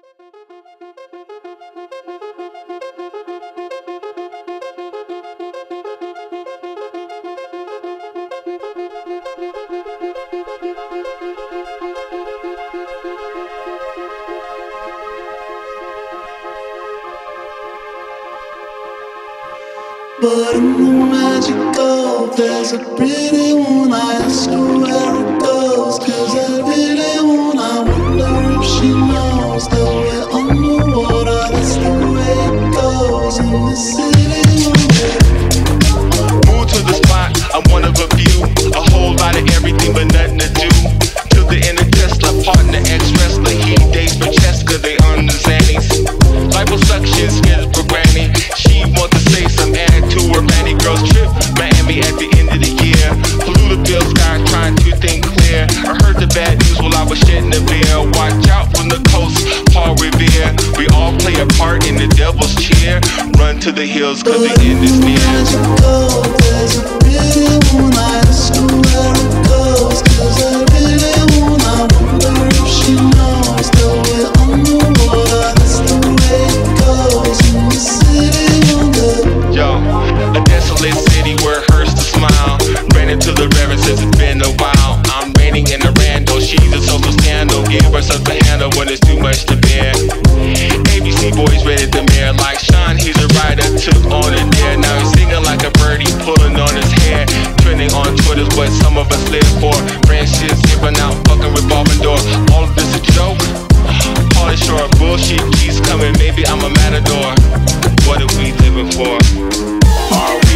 But in the magical, there's a pretty one. I ask her where it goes, 'cause I really want. I wonder if she knows that we're underwater. That's the way it goes in the city. Move to the spot, I'm one of a few. A whole lot of everything but nothing to do. Till the end of Tesla, partner, ex-wrestler. He dates for Cheska, they earn the zannies. Liposuction, skills for granny. She wants to say some add to her Manny girls trip. Miami at the end of the year. Polluted sky, trying to think clear. I heard the bad news while I was shedding the beer. Watch out from the coast, Paul Revere. We all play a part in the devil's cheer. Run to the hills, 'cause the end is near. There's a pretty one. I ask her where it goes, 'cause I really want. I wonder if she knows that we're underwater. That's the way it goes in the city. Yo, a desolate city where it hurts to smile. Ran into the river since it's been a while. I'm raining in a rando, she's a social scandal. Give herself a handle when it's too much to bear. ABC boys rated the mayor like Sean, he's a writer, took on it there. Now he's singing like a birdie, pulling on his hair. Trending on Twitter's what some of us live for. Friendships giving out, fucking revolving door. All of this a joke? Pauly Shore, bullshit keeps coming, maybe I'm a matador. What are we living for?